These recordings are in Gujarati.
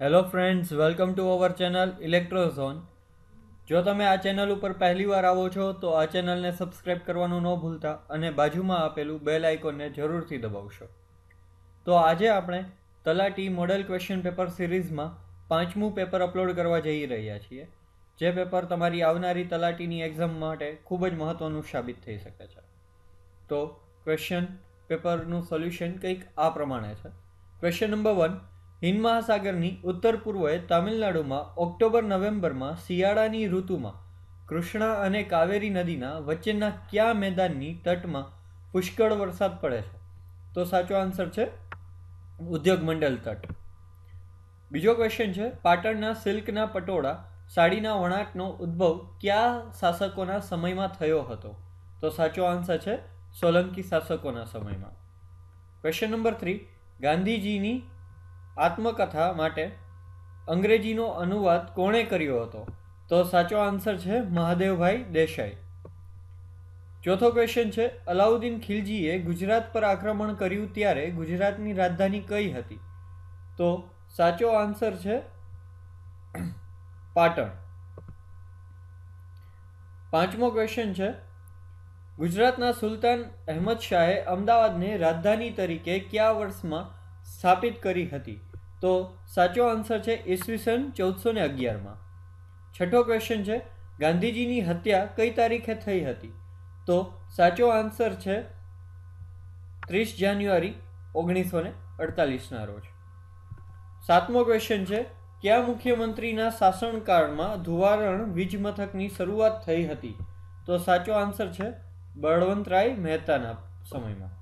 Hello friends, welcome to our channel Electrozone. જો તમે આ ચેનલ ઉપર પહેલી વાર આવો છો તો આ ચેનલને સબસ્ક્રાઈબ કરવાનું ન ભૂલતા અને બાજુમાં આપેલું બેલ આઇકોનને જરૂરથી દબાવશો. તો આજે આપણે તલાટી મોડેલ ક્વેશ્ચન પેપર સિરીઝમાં 5મું પેપર અપલોડ કરવા જઈ રહ્યા છીએ. જે પેપર તમારી આવનારી તલાટીની એક્ઝામ માટે ખૂબ જ મહત્ત્વનું સાબિત થઈ શકે છે. તો ક્વેશ્ચન પેપરનું સોલ્યુશન કંઈક આ પ્રમાણે છે. Question number 1. હિન્દ મહાસાગરની ઉત્તર પૂર્વે તામિલનાડુમાં ઓક્ટોબર-નવેમ્બરમાં શિયાળાની ઋતુમાં કૃષ્ણા અને કાવેરી નદીના વચ્ચેના કયા મેદાનની તટમાં પુષ્કળ વરસાદ પડે છે? તો સાચો આન્સર છે ઉદ્યોગ મંડળ તટ. બીજો ક્વેશ્ચન છે, પાટણના સિલ્કના પટોળા સાડીના વણાટનો ઉદ્ભવ કયા શાસકોના સમયમાં થયો હતો? તો સાચો આન્સર છે સોલંકી શાસકોના સમયમાં. Question number 3. ગાંધીજીની આત્મકથા માટે અંગ્રેજીનો અનુવાદ કોણે કર્યો હતો? તો સાચો આન્સર છે મહાદેવભાઈ દેસાઈ. ચોથો ક્વેશ્ચન છે, અલાઉદ્દીન ખિલજીએ ગુજરાત પર આક્રમણ કર્યું ત્યારે ગુજરાતની રાજધાની કઈ હતી? તો સાચો આન્સર છે પાટણ. પાંચમો ક્વેશ્ચન છે, ગુજરાતના સુલતાન અહેમદ શાહે અમદાવાદને રાજધાની તરીકે કયા વર્ષમાં સ્થાપિત કરી હતી? તો સાચો આન્સર છે ઈસવીસન 1411માં. છઠ્ઠો ક્વેશ્ચન છે, ગાંધીજીની હત્યા કઈ તારીખે થઈ હતી? તો સાચો આન્સર છે 30 જાન્યુઆરી 1948ના રોજ. સાતમો ક્વેશ્ચન છે, કયા મુખ્યમંત્રીના શાસનકાળમાં ધુવારણ વીજ મથકની શરૂઆત થઈ હતી? તો સાચો આન્સર છે બળવંતરાય મહેતાના સમયમાં.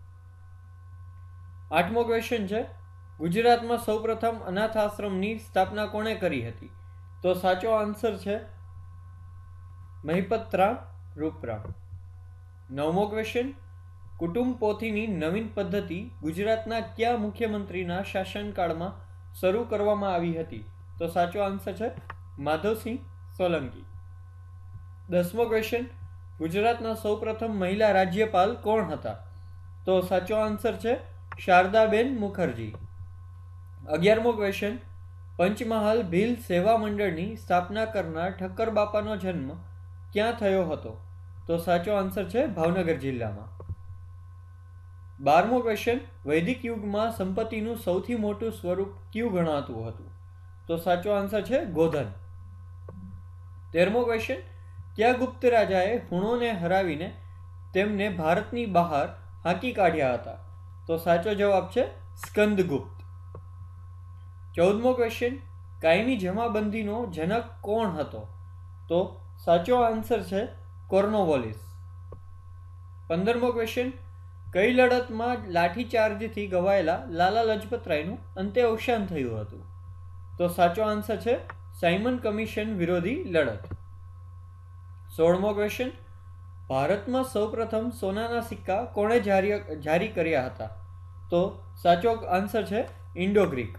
આઠમો ક્વેશ્ચન છે, ગુજરાતમાં સૌપ્રથમ અનાથ આશ્રમની સ્થાપના કોણે કરી હતી? તો સાચો આન્સર છે મહિપતરામ રૂપરામ. નવમો ક્વેશ્ચન, કુટુંબ પોથીની નવીન પદ્ધતિ ગુજરાતના કયા મુખ્યમંત્રીના શાસનકાળમાં શરૂ કરવામાં આવી હતી? તો સાચો આન્સર છે માધવસિંહ સોલંકી. 10મો ક્વેશ્ચન, ગુજરાતના સૌપ્રથમ મહિલા રાજ્યપાલ કોણ હતા? તો સાચો આન્સર છે શારદાબેન મુખર્જી. 11મો ક્વેશ્ચન, પંચમહાલ ભીલ સેવા મંડળની સ્થાપના કરનાર ઠક્કર બાપાનો જન્મ ક્યાં થયો હતો? તો સાચો આન્સર છે ભાવનગર જિલ્લામાં. 12મો ક્વેશ્ચન, વૈદિક યુગમાં સંપત્તિનું સૌથી મોટું સ્વરૂપ કયું ગણાતું હતું? તો સાચો આન્સર છે ગોધન. 13મો ક્વેશ્ચન, કયા ગુપ્ત રાજાએ હુણોને હરાવીને તેમને ભારતની બહાર હાંકી કાઢ્યા હતા? તો સાચો જવાબ છે સ્કંદગુપ્ત. 14મો ક્વેશ્ચન, કાયમી જમાબંધીનો જનક કોણ હતો? તો સાચો આન્સર છે કોર્નોવોલિસ. 15મો ક્વેશ્ચન, કઈ લડતમાં લાઠીચાર્જથી ગવાયેલા લાલા લજપતરાયનું અંતે અવસાન થયું હતું? તો સાચો આન્સર છે સાયમન કમિશન વિરોધી લડત. 16મો ક્વેશ્ચન, ભારતમાં સૌપ્રથમ સોનાના સિક્કા કોણે જારી કર્યા હતા? તો સાચો આન્સર છે ઇન્ડો ગ્રીક.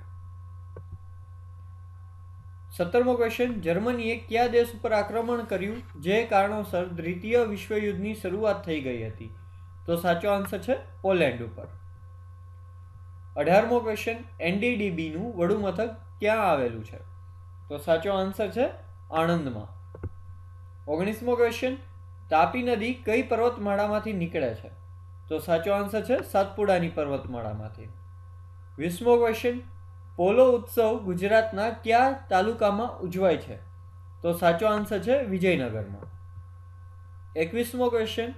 17મો ક્વેશ્ચન, જર્મનીએ કયા દેશ ઉપર આક્રમણ કર્યું જે કારણોસર દ્વિતીય વિશ્વયુદ્ધની શરૂઆત થઈ ગઈ હતી? તો સાચો આન્સર છે પોલેન્ડ ઉપર. 18મો ક્વેશ્ચન, એનડીડીબીનું વડુ મથક ક્યાં આવેલું છે? તો સાચો આન્સર છે આણંદમાં. 19મો ક્વેશ્ચન, તાપી નદી કઈ પર્વતમાળામાંથી નીકળે છે? તો સાચો આન્સર છે સાતપુડાની પર્વતમાળામાંથી. 20મો ક્વેશ્ચન, પોલો ઉત્સવ ગુજરાતના કયા તાલુકામાં ઉજવાય છે? તો સાચો આન્સર છે વિજયનગરમાં. 21મો ક્વેશ્ચન,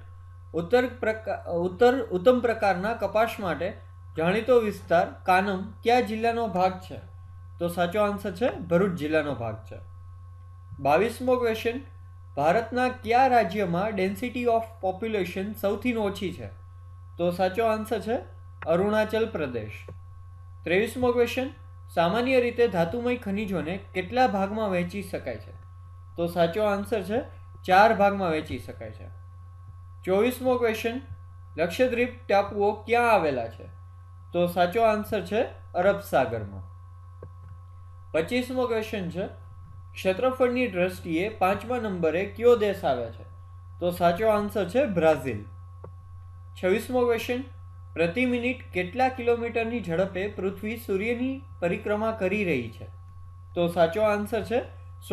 ઉત્તમ પ્રકારના કપાસ માટે જાણીતો વિસ્તાર કાનમ કયા જિલ્લાનો ભાગ છે? તો સાચો આન્સર છે ભરૂચ જિલ્લાનો ભાગ છે. 22મો ક્વેશ્ચન, ભારતના કયા રાજ્યમાં ડેન્સિટી ઓફ પોપ્યુલેશન સૌથી ઓછી છે? તો સાચો આન્સર છે અરુણાચલ પ્રદેશ. 23મો ક્વેશ્ચન, સામાન્ય રીતે ધાતુમય ખનિજોને કેટલા ભાગમાં વહેંચી શકાય છે? તો સાચો આન્સર છે 4 ભાગમાં વહેંચી શકાય છે. 24મો ક્વેશ્ચન, લક્ષદ્વીપ ટાપુઓ ક્યાં આવેલા છે? તો સાચો આન્સર છે અરબ સાગરમાં. 25મો ક્વેશ્ચન છે, ક્ષેત્રફળની દ્રષ્ટિએ 5મા નંબરે કયો દેશ આવે છે? તો સાચો આન્સર છે બ્રાઝિલ. 26મો ક્વેશ્ચન, પ્રતિ મિનિટ કેટલા કિલોમીટરની ઝડપે પૃથ્વી સૂર્યની પરિક્રમા કરી રહી છે? તો સાચો આન્સર છે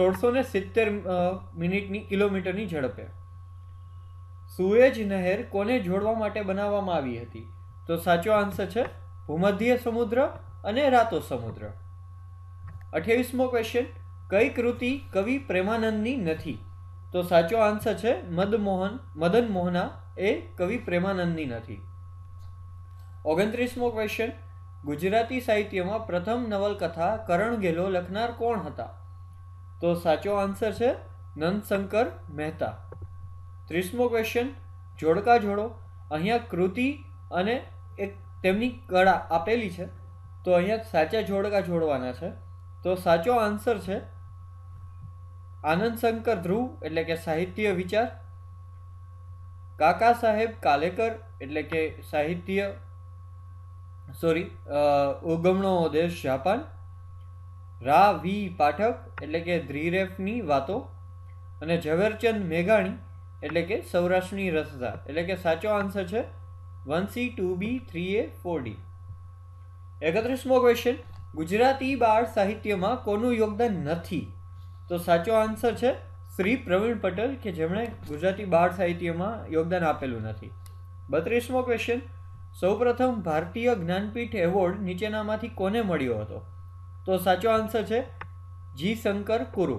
1670 કિલોમીટરની ઝડપે. સુએજ નહેર કોને જોડવા માટે બનાવવામાં આવી હતી? તો સાચો આન્સર છે ભૂમધ્ય સમુદ્ર અને રાતો સમુદ્ર. 28મો ક્વેશ્ચન, કઈ કૃતિ કવિ પ્રેમાનંદની નથી? તો સાચો આન્સર છે મદન મોહના એ કવિ પ્રેમાનંદની નથી. 29મો ક્વેશ્ચન, ગુજરાતી સાહિત્યમાં પ્રથમ નવલકથા કરણ ગેલો લખનાર કોણ હતા? તો સાચો આન્સર છે નંદશંકર મહેતા. 30મો ક્વેશ્ચન, જોડકા જોડો. અહીંયા કૃતિ અને એક તેમની કળા આપેલી છે, તો અહીંયા સાચા જોડકા જોડવાના છે. તો સાચો આન્સર છે આનંદશંકર ધ્રુવ એટલે કે સાહિત્ય વિચાર, કાકા સાહેબ કાલેકર એટલે કે ઉગમણો દેશ જાપાન, રા વી પાઠક એટલે કે ધ્રીરેફની વાતો, અને ઝવેરચંદ મેઘાણી એટલે કે સૌરાષ્ટ્રની રસધાર. એટલે કે સાચો આન્સર છે 1C 2B 3A 4D. 31મો question, Gujarati બાળ સાહિત્યમાં કોનું યોગદાન નથી? તો સાચો આન્સર છે શ્રી પ્રવીણ પટેલ, કે જેમણે ગુજરાતી બાળ સાહિત્યમાં યોગદાન આપેલું નથી. 32મો ક્વેશ્ચન, સૌપ્રથમ ભારતીય જ્ઞાનપીઠ એવોર્ડ નીચેનામાંથી કોને મળ્યો હતો? તો સાચો આન્સર છે જી શંકર કુરુ.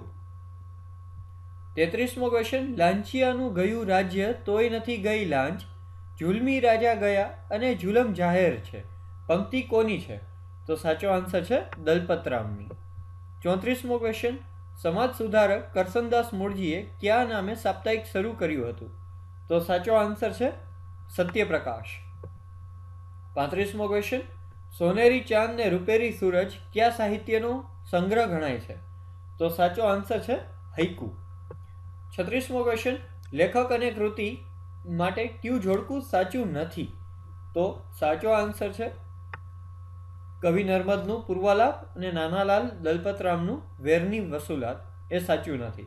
33મો ક્વેશ્ચન, લાંચિયાનું ગયું રાજ્ય તોય નથી ગઈ લાંચ, જુલમી રાજા ગયા અને જુલમ જાહેર છે. પંક્તિ કોની છે? તો સાચો આન્સર છે દલપતરામની. 34મો ક્વેશ્ચન, સમાજ સુધારક કરસનદાસ મૂળજીએ કયા નામે સાપ્તાહિક શરૂ કર્યું હતું? તો સાચો આન્સર છે સત્યપ્રકાશ. 35મો ક્વેશ્ચન, સોનેરી ચાંદ ને રૂપેરી સૂરજ કયા સાહિત્યનો સંગ્રહ ગણાય છે? તો સાચો આન્સર છે હૈકુ. 36મો ક્વેશ્ચન, લેખક અને કૃતિ માટે ક્યુ જોડકું સાચું નથી? તો સાચો આન્સર છે કવિ નર્મદનું પૂર્વાલાપ અને નાનાલાલ દલપતરામનું વેરની વસુલાત એ સાચું નથી.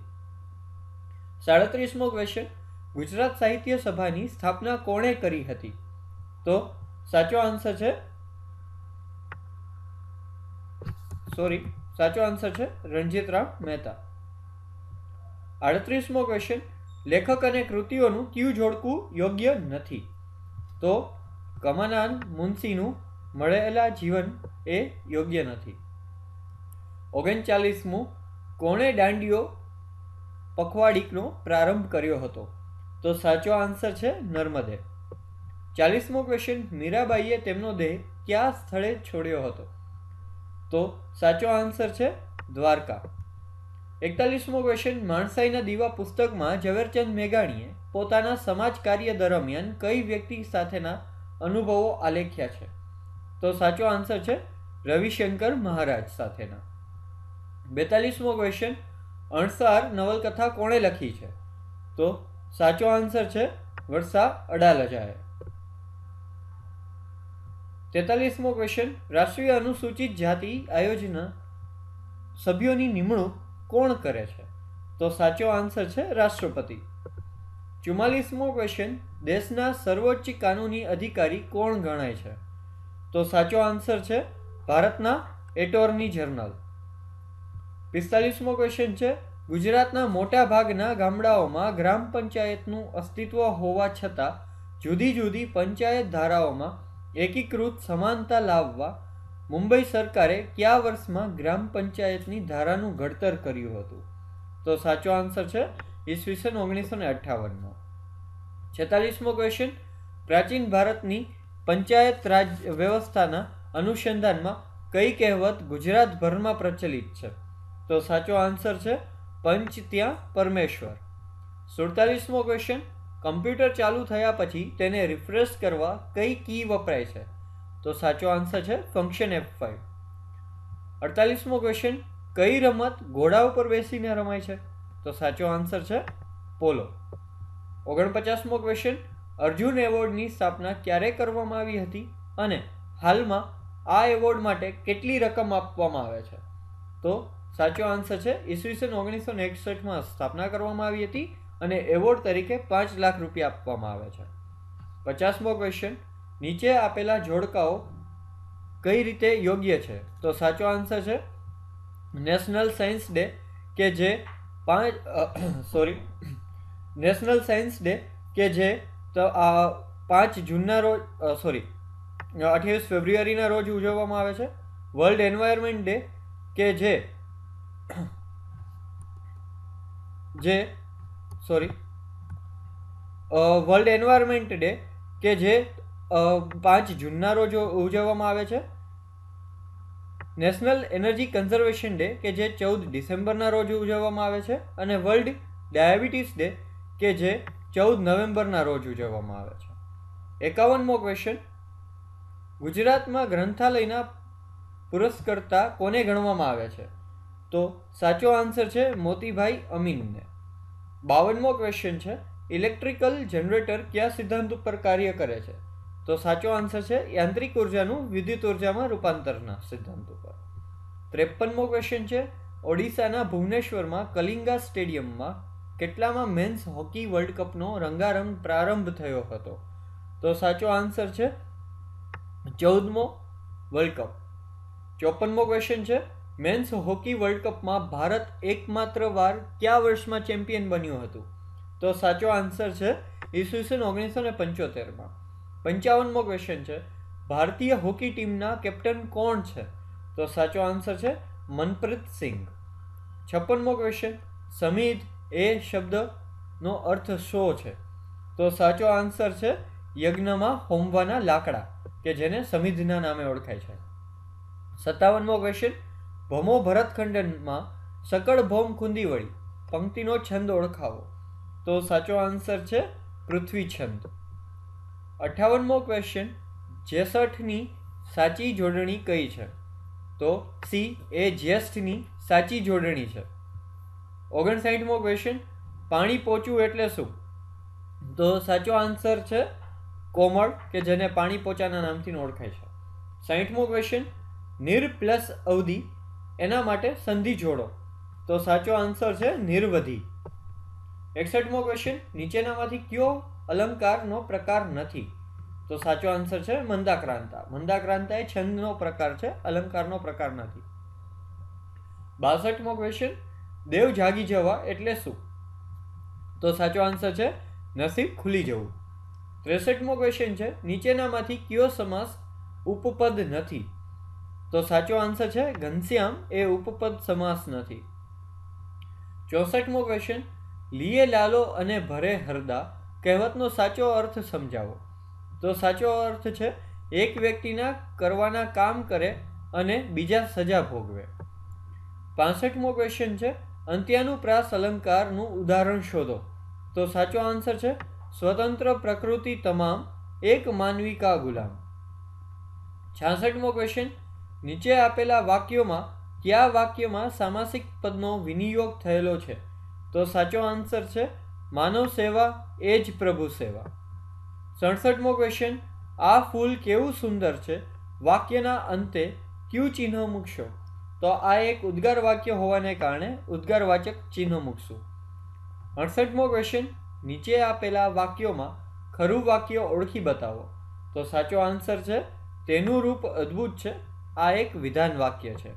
37મો ક્વેશ્ચન, ગુજરાત સાહિત્ય સભાની સ્થાપના કોણે કરી હતી? તો સાચો આન્સર છે રણજીતરામ મહેતા. 38મો ક્વેશ્ચન, લેખક અને કૃતિઓનું ક્યુ જોડકું યોગ્ય નથી? તો કમાનાન મુનશીનું મળેલા જીવન એ યોગ્ય નથી. 39મું, કોણે દાંડિયો પખવાડિકનો પ્રારંભ કર્યો હતો? તો સાચો આન્સર છે નર્મદે. 40મો ક્વેશ્ચન, મીરાબાઈએ તેમનો દેહ કયા સ્થળે છોડ્યો હતો? તો સાચો આન્સર છે દ્વારકા. 41મો ક્વેશ્ચન, માણસાઈના દીવા પુસ્તકમાં ઝવેરચંદ મેઘાણીએ પોતાના સમાજ કાર્ય દરમિયાન કઈ વ્યક્તિ સાથેના અનુભવો આલેખ્યા છે? તો સાચો આન્સર છે રવિશંકર મહારાજ સાથેના. 42મો ક્વેશ્ચન, અણસાર નવલકથા કોણે લખી છે? તો સાચો આન્સર છે વર્ષા અડાલજાએ. 43મો ક્વેશ્ચન, રાષ્ટ્રીય અનુસૂચિત જાતિ આયોજના સભ્યોની નિમણૂક કોણ કરે છે? તો સાચો આન્સર છે રાષ્ટ્રપતિ. 44મો ક્વેશ્ચન, દેશના સર્વોચ્ચ કાનૂની અધિકારી કોણ ગણાય છે? તો સાચો આન્સર છે ભારતના એટોર્ની જનરલ. 45મો ક્વેશ્ચન છે, ગુજરાતના મોટા ભાગના ગામડાઓમાં ગ્રામ પંચાયતનું અસ્તિત્વ હોવા છતાં જુદી જુદી પંચાયત ધારાઓમાં એકીકૃત સમાનતા લાવવા મુંબઈ સરકારે કયા વર્ષમાં ગ્રામ પંચાયતની ધારાનું ઘડતર કર્યું હતું? તો સાચો આન્સર છે ઈસવીસન 1958માં. 46મો ક્વેશ્ચન, પ્રાચીન ભારતની પંચાયત રાજ વ્યવસ્થાના અનુસંધાનમાં કઈ કહેવત ગુજરાતભરમાં પ્રચલિત છે? તો સાચો આન્સર છે પંચ ત્યાં પરમેશ્વર. 47મો ક્વેશ્ચન, કમ્પ્યુટર ચાલુ થયા પછી તેને રિફ્રેશ કરવા કઈ કી વપરાય છે? તો સાચો આન્સર છે ફંક્શન F5. 48મો ક્વેશ્ચન, કઈ રમત ઘોડા ઉપર બેસીને રમાય છે? તો સાચો આન્સર છે પોલો. 49મો ક્વેશ્ચન, અર્જુન એવોર્ડની સ્થાપના ક્યારે કરવામાં આવી હતી અને હાલમાં આ એવોર્ડ માટે કેટલી રકમ આપવામાં આવે છે? તો સાચો આન્સર છે ઈસવીસન 1961માં સ્થાપના કરવામાં આવી હતી અને એવોર્ડ તરીકે 5 લાખ રૂપિયા આપવામાં આવે છે. 50મો ક્વેશ્ચન, નીચે આપેલા જોડકાઓ કઈ રીતે યોગ્ય છે? તો સાચો આન્સર છે નેશનલ સાયન્સ ડે કે જે નેશનલ સાયન્સ ડે કે જે 5 જૂનના રોજ 28 ફેબ્રુઆરીના રોજ ઉજવવામાં આવે છે. વર્લ્ડ એન્વાયરમેન્ટ ડે કે વર્લ્ડ એન્વાયરમેન્ટ ડે કે જે 5 જૂનના રોજ ઉજવવામાં આવે છે. નેશનલ એનર્જી કન્ઝર્વેશન ડે કે જે 14 ડિસેમ્બરના રોજ ઉજવવામાં આવે છે. અને વર્લ્ડ ડાયાબિટીસ ડે કે જે 14 નવેમ્બરના રોજ ઉજવવામાં આવે છે. 51મો ક્વેશ્ચન, ગુજરાતમાં ગ્રંથાલયના પુરસ્કર્તા કોને ગણવામાં આવે છે? તો સાચો આન્સર છે મોતીભાઈ અમીનને. 52મો ક્વેશ્ચન છે, ઇલેક્ટ્રિકલ જનરેટર કયા સિદ્ધાંત ઉપર કાર્ય કરે છે? તો સાચો આન્સર છે યાંત્રિક ઉર્જાનું વિદ્યુત ઉર્જામાં રૂપાંતરના સિદ્ધાંત ઉપર. 53મો ક્વેશ્ચન છે, ઓડિશાના ભુવનેશ્વરમાં કલિંગા સ્ટેડિયમમાં કેટલામાં મેન્સ હોકી વર્લ્ડ કપનો રંગારંગ પ્રારંભ થયો હતો? તો સાચો આન્સર છે 14મો વર્લ્ડ કપ. 54મો ક્વેશ્ચન છે, મેન્સ હોકી વર્લ્ડ કપમાં ભારત એકમાત્ર વાર કયા વર્ષમાં ચેમ્પિયન બન્યું હતું? તો સાચો આન્સર છે ઈસવીસન 1975માં. 55મો ક્વેશ્ચન છે, ભારતીય હોકી ટીમના કેપ્ટન કોણ છે? તો સાચો આન્સર છે મનપ્રીત સિંઘ. 56મો ક્વેશ્ચન, સમિધ એ શબ્દનો અર્થ શું છે? તો સાચો આન્સર છે યજ્ઞમાં હોમવાના લાકડા કે જેને સમિધના નામે ઓળખાય છે. 57મો ક્વેશ્ચન, ભમો ભરતખંડનમાં સકળ ભૌમ કુંદી વળી પંક્તિનો છંદ ઓળખાવો. તો સાચો આન્સર છે પૃથ્વી છંદ. 58મો ક્વેશ્ચન, 66ની સાચી જોડણી કઈ છે? તો સી એ જ્યેષ્ઠની સાચી જોડણી છે. 59મો ક્વેશ્ચન, પાણી પોચું એટલે શું? તો સાચો આન્સર છે કોમળ કે જેને પાણી પોચાના નામથી ઓળખાય છે. 60મો ક્વેશ્ચન, નિર પ્લસ અવધિ એના માટે સંધિ જોડો. તો સાચો આન્સર છે નિર્વધિ. 61મો ક્વેશ્ચન, નીચેનામાંથી કયો અલંકારનો પ્રકાર નથી? તો સાચો આન્સર છે મંદાક્રાંતા. મંદાક્રાંતા એ છંદનો પ્રકાર છે, અલંકારનો પ્રકાર નથી. 62મો ક્વેશ્ચન, દેવ જાગી જવા એટલે શું? તો સાચો આન્સર છે નસીબ ખુલી જવું. 63મો ક્વેશ્ચન છે, નીચેનામાંથી કયો સમાસ ઉપપદ નથી? તો સાચો આન્સર છે ઘનશ્યામ એ ઉપપદ સમાસ નથી. 64મો ક્વેશ્ચન, લીએ લાલો અને ભરે હરદા કહેવતનો સાચો અર્થ સમજાવો. તો સાચો અર્થ છે એક વ્યક્તિના કરવાના કામ કરે અને બીજા સજા ભોગવે. 65મો ક્વેશ્ચન છે, અંત્યાનુપ્રાસ અલંકારનું ઉદાહરણ શોધો. તો સાચો આન્સર છે સ્વતંત્ર પ્રકૃતિ તમામ એક માનવી કા ગુલામ. 66મો ક્વેશ્ચન, નીચે આપેલા વાક્યોમાં કયા વાક્યમાં સામાસિક પદનો વિનિયોગ થયેલો છે? તો સાચો આન્સર છે માનવ સેવા એ જ પ્રભુ સેવા. 67મો ક્વેશ્ચન, આ ફૂલ કેવું સુંદર છે વાક્યના અંતે ક્યુ ચિહ્ન મૂકશો? તો આ એક ઉદ્ગાર વાક્ય હોવાને કારણે ઉદ્ગારવાચક ચિહ્ન મૂકશું. 68મો ક્વેશ્ચન, નીચે આપેલા વાક્યોમાં ખરું વાક્ય ઓળખી બતાવો. તો સાચો આન્સર છે તેનું રૂપ અદ્ભુત છે, આ એક વિધાન વાક્ય છે.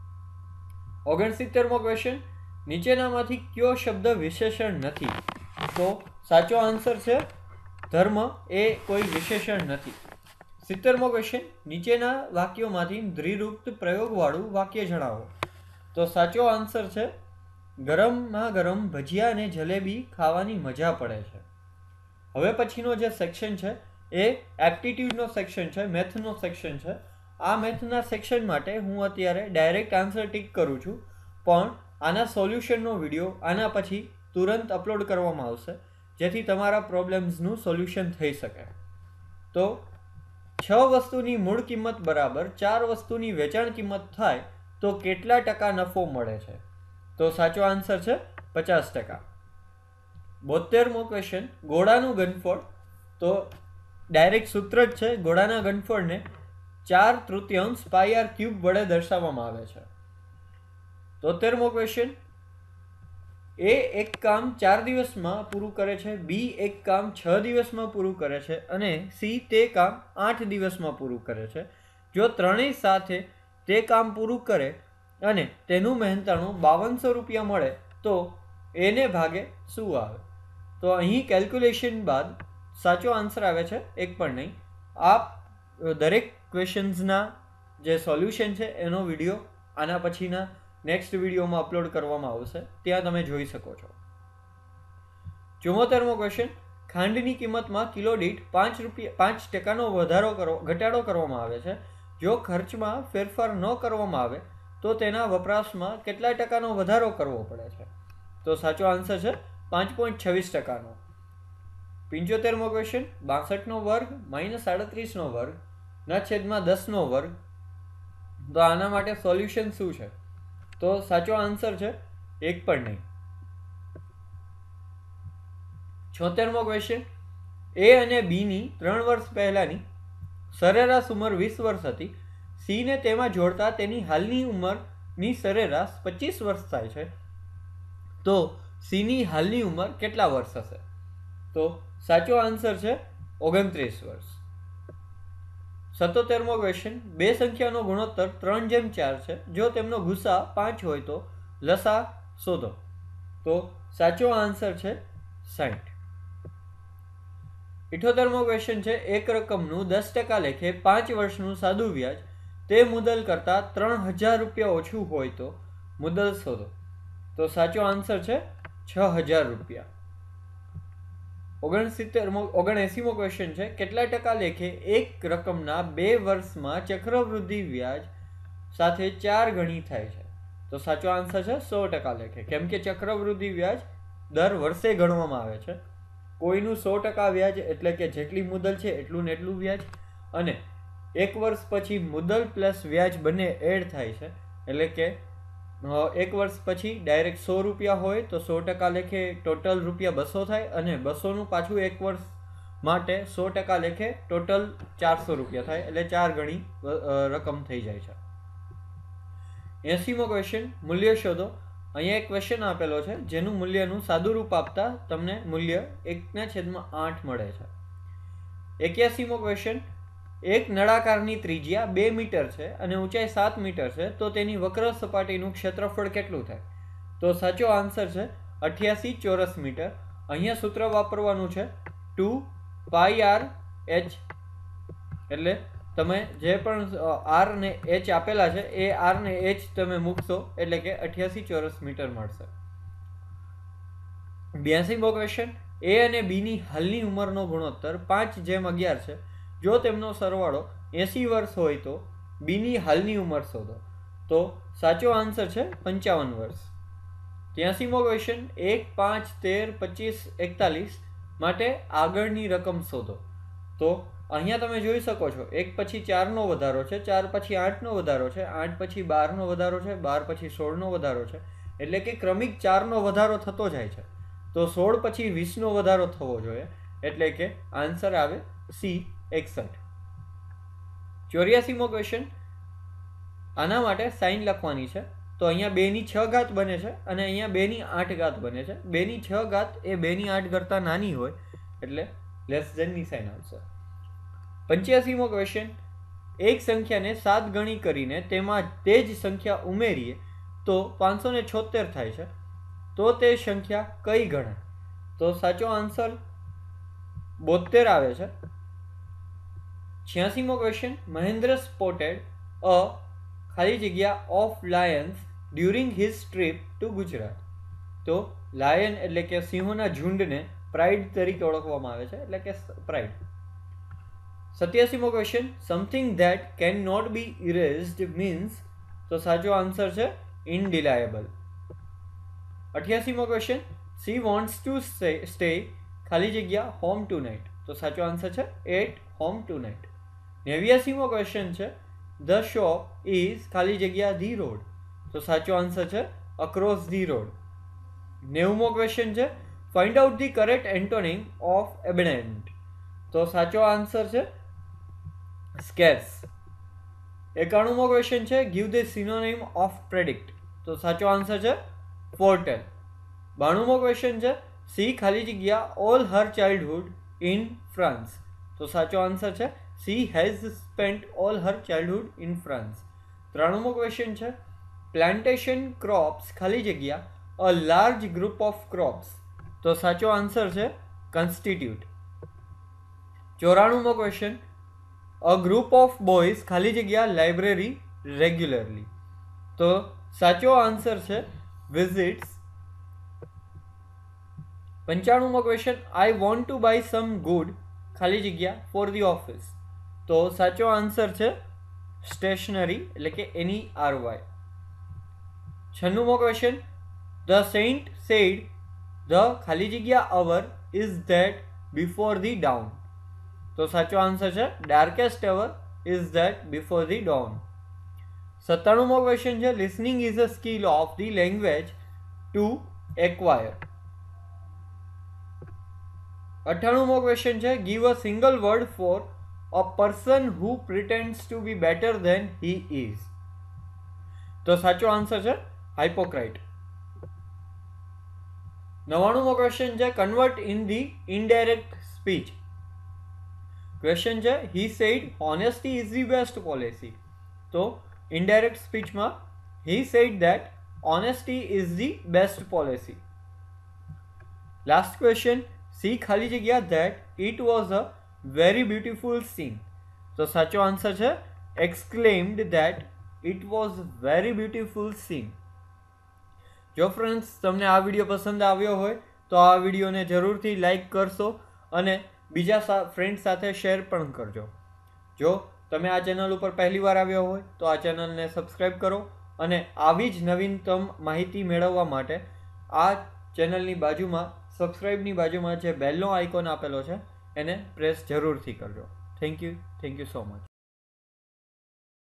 69મો ક્વેશ્ચન, નીચેનામાંથી કયો શબ્દ વિશેષણ નથી? તો સાચો આન્સર છે ધર્મ એ કોઈ વિશેષણ નથી. 70મો ક્વેશ્ચન, નીચેના વાક્યોમાંથી દ્વિરૂપત પ્રયોગવાળું વાક્ય જણાવો. તો સાચો આન્સર છે ગરમમાં ગરમ ભજીયા અને જલેબી ખાવાની મજા પડે છે. હવે પછીનો જે સેક્શન છે એ એપ્ટિટ્યૂડનો સેક્શન છે, મેથનો સેક્શન છે. આ મેથના સેક્શન માટે હું અત્યારે ડાયરેક્ટ આન્સર ટીક કરું છું, પણ આના સોલ્યુશનનો વિડીયો આના પછી તુરંત અપલોડ કરવામાં આવશે જેથી તમારા પ્રોબ્લેમ્સનું સોલ્યુશન થઈ શકે. તો 6 વસ્તુની મૂળ કિંમત બરાબર 4 વસ્તુની વેચાણ કિંમત થાય તો કેટલા ટકા નફો મળે છે? તો સાચો આન્સર છે 50%. 72મો ક્વેશ્ચન, ઘોડાનું ઘનફળ. તો ડાયરેક્ટ સૂત્ર જ છે, ઘોડાના ઘનફળને 4/3 πr³ વડે દર્શાવવામાં આવે છે. 73મો ક્વેશ્ચન, એ એક કામ 4 દિવસમાં પૂરું કરે છે, બી એક કામ 6 દિવસમાં પૂરું કરે છે અને સી તે કામ 8 દિવસમાં પૂરું કરે છે. જો ત્રણેય સાથે તે કામ પૂરું કરે અને તેનું મહેનતાણું 5200 રૂપિયા મળે તો એને ભાગે શું આવે? તો અહીં કેલ્ક્યુલેશન બાદ સાચો આન્સર આવે છે 1 પણ નહીં. આપ દરેક ક્વેશ્ચન્સના જે સોલ્યુશન છે એનો વિડીયો આના પછીના નેક્સ્ટ વિડીયોમાં અપલોડ કરવામાં આવશે, ત્યાં તમે જોઈ શકો છો. 74મો ક્વેશ્ચન, ખાંડની કિંમતમાં કિલો દીઠ 5% ઘટાડો કરવામાં આવે છે. જો ખર્ચમાં ફેરફાર ન કરવામાં આવે તો તેના વપરાશમાં કેટલા ટકાનો વધારો કરવો પડે છે? તો સાચો આન્સર છે 5.26%. 75મો ક્વેશ્ચન, 62નો વર્ગ -37નો વર્ગ ના છેદમાં 10નો વર્ગ. તો આના માટે સોલ્યુશન શું છે? તો સાચો આન્સર છે 1 પણ નહીં. 76મો ક્વેશ્ચન, એ અને બી ની 3 વર્ષ પહેલાની સરેરાશ ઉંમર 20 વર્ષ હતી. સી ને તેમાં જોડતા તેની હાલની ઉંમરની સરેરાશ 25 વર્ષ થાય છે. તો સી ની હાલની ઉંમર કેટલા વર્ષ હશે? તો સાચો આન્સર છે 29 વર્ષ. 77મો ક્વેશ્ચન, બે સંખ્યાનો ગુણોત્તર 3:4 છે. જો તેમનો ગુસા 5 હોય તો લસા શોધો. તો સાચો આન્સર છે 60. 78મો ક્વેશ્ચન છે, એક રકમનું 10% લેખે 5 વર્ષનું સાદું વ્યાજ તે મુદ્દલ કરતાં 3000 રૂપિયા ઓછું હોય તો મુદ્દલ શોધો. તો સાચો આન્સર છે 6000 રૂપિયા. 79મો ક્વેશ્ચન છે, કેટલા ટકા લેખે એક રકમના 2 વર્ષમાં ચક્રવૃદ્ધિ વ્યાજ સાથે 4 ગણી થાય છે? તો સાચો આન્સર છે 100% લેખે, કેમ કે ચક્રવૃદ્ધિ વ્યાજ દર વર્ષે ગણવામાં આવે છે. કોઈનું 100% વ્યાજ એટલે કે જેટલી મુદ્દલ છે એટલું ને એટલું વ્યાજ, અને 1 વર્ષ પછી મુદ્દલ પ્લસ વ્યાજ બંને એડ થાય છે. એટલે કે 1 વર્ષ પછી ડાયરેક્ટ 100 રૂપિયા હોય તો 100% લેખે ટોટલ રૂપિયા 200 થાય, અને 200નું પાછું 1 વર્ષ માટે 100% લેખે ટોટલ 400 રૂપિયા થાય, એટલે 4 ગણી રકમ થઈ જાય છે. 80મો ક્વેશ્ચન, મૂલ્ય શોધો. અહીંયા એક ક્વેશ્ચન આપેલો છે જેનું મૂલ્યનું સાદું રૂપ આપતા તમને મૂલ્ય 1/8 મળે છે. 81મો ક્વેશ્ચન, એક નળાકારની ત્રિજ્યા 2 મીટર છે અને ઊંચાઈ 7 મીટર છે, તો તેની વક્ર સપાટીનું ક્ષેત્રફળ કેટલું થાય? તો સાચો આન્સર છે 88 ચોરસ મીટર. અહીંયા સૂત્ર વાપરવાનું છે 2πr/h. એટલે તમે જે પણ આર ને એચ આપેલા છે એ આર ને એચ તમે મૂકશો એટલે કે 88 ચોરસ મીટર મળશે. 82મો ક્વેશ્ચન, એ અને બી ની હાલની ઉંમરનો ગુણોત્તર 5:11 છે. જો તેમનો સરવાળો 80 વર્ષ હોય તો બી ની હાલની ઉંમર શોધો. તો સાચો આન્સર છે 55 વર્ષ. 83મો ક્વેશ્ચન, 1, 5, 13, 25, 41 માટે આગળની રકમ શોધો. તો અહીંયા તમે જોઈ શકો છો 1 પછી 4નો વધારો છે, 4 પછી 8નો વધારો છે, 8 પછી 12નો વધારો છે, 12 પછી 16નો વધારો છે. એટલે કે ક્રમિક 4નો વધારો થતો જાય છે. તો 16 પછી 20નો વધારો થવો જોઈએ. એટલે કે આન્સર આવે સી 61. 84મો ક્વેશ્ચન, આના માટે સાઇન લખવાની છે. તો અહીંયા 2/6 બને છે અને અહીંયા 2/8 બને છે. 2/6 એ 2/8 કરતાં નાની હોય એટલે લેસ ધેનની સાઇન આવશે. 85મો ક્વેશ્ચન, એક સંખ્યાને 7 ગણી કરીને તેમાં તે જ સંખ્યા ઉમેરીએ તો 576 થાય છે. તો તે સંખ્યા કઈ ગણાય? તો સાચો આન્સર 72 આવે છે. 86મો ક્વેશ્ચન, મહેન્દ્ર સ્પોટેડ અ ખાલી જગ્યા of lions during his trip to Gujarat. તો લાયન એટલે કે સિંહોના ઝુંડને પ્રાઇડ તરીકે ઓળખવામાં આવે છે, એટલે કે પ્રાઇડ. 87મો question, something that can not be erased means. તો સાચો આન્સર છે ઇનડિલાયેબલ. 88મો question, she wants to stay ખાલી જગ્યા હોમ ટુ નાઇટ. તો સાચો આન્સર છે એટ હોમ ટુ નાઇટ. 89મો ક્વેશ્ચન છે, ધ શોપ ઇઝ ખાલી જગ્યા ધી રોડ. તો સાચો આન્સર છે અક્રોસ ધી રોડ. 90મો ક્વેશ્ચન છે, find out the correct antonym of abundant. તો સાચો આન્સર છે સ્કેર્સ. 91મો ક્વેશ્ચન છે, give the synonym of predict. તો સાચો આન્સર છે ફોરટેલ. 92મો ક્વેશ્ચન છે, સી ખાલી જગ્યા all her childhood in France. તો સાચો આન્સર છે she has spent all her childhood in France. 93મો ક્વેશ્ચન છે, પ્લાન્ટેશન ક્રોપ્સ ખાલી જગ્યા a large group of crops. તો સાચો આન્સર છે કન્સ્ટિટ્યુટ. 94મો question, a group of boys ખાલી જગ્યા લાઇબ્રેરી રેગ્યુલરલી. તો સાચો આન્સર છે વિઝિટ્સ. 95મો question, I want to buy some good ખાલી જગ્યા ફોર ધી ઓફિસ. તો સાચો આન્સર છે સ્ટેશનરી એટલે કે એની RY. 96મો question, the saint said the ખાલી જગ્યા hour is that before the dawn. તો સાચો આન્સર છે darkest hour is that before the dawn. 97મો ક્વેશ્ચન છે, listening is a skill of the language to acquire. 98મો ક્વેશ્ચન છે, give a single word for a person who pretends to be better than he is. તો સાચો આન્સર છે હાઇપોક્રાઇટ. 99મો ક્વેશ્ચન છે, convert in the indirect speech. Question છે, he said honesty is the best policy. તો ઇનડાયરેક્ટ સ્પીચમાં he said that honesty is the best policy. Last question, she ખાલી જગ્યા that it was a very beautiful scene. તો સાચો આન્સર છે exclaimed that it was very beautiful scene. જો ફ્રેન્ડ્સ તમને આ વિડીયો પસંદ આવ્યો હોય તો આ વિડીયોને જરૂરથી લાઈક કરશો અને બીજા ફ્રેન્ડ્સ સાથે શેર પણ કરજો. જો તમે આ ચેનલ ઉપર પહેલીવાર આવ્યો હોય તો આ ચેનલને સબસ્ક્રાઈબ કરો અને આવી જ નવીનતમ માહિતી મેળવવા માટે આ ચેનલની બાજુમાં સબસ્ક્રાઈબની બાજુમાં જે બેલનો આઇકોન આપેલો છે એને પ્રેસ જરૂરથી કરજો. Thank you so much.